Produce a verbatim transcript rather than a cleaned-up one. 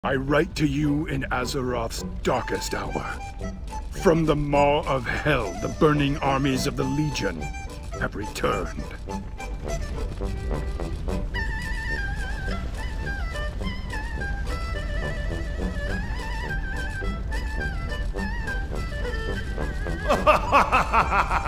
I write to you in Azeroth's darkest hour. From the maw of hell, the burning armies of the Legion have returned. Ha ha ha ha ha!